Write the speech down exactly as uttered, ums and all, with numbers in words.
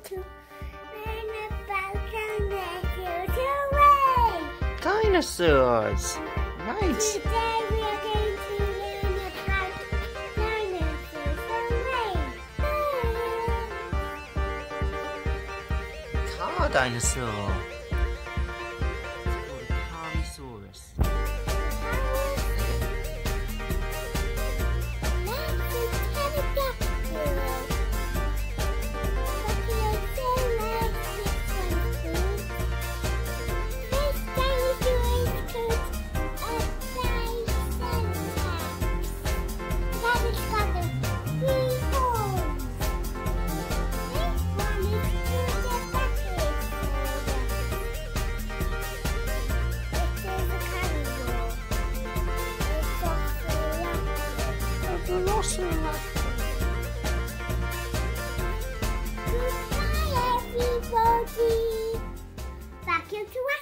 to learn about dinosaurs. Hooray! Dinosaurs! Right. Today we are going to learn about dinosaurs. Hooray! Car dinosaur. It's called a Carnosaurus. Goodbye, everybody. Back into